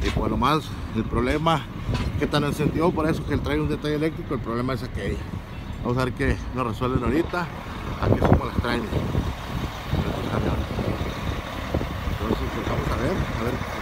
Y pues lo más, el problema que tan encendió, por eso que él trae un detalle eléctrico, el problema es aquello. Vamos a ver que lo resuelven ahorita, aquí es como las traen estos camiones. Entonces pues vamos a ver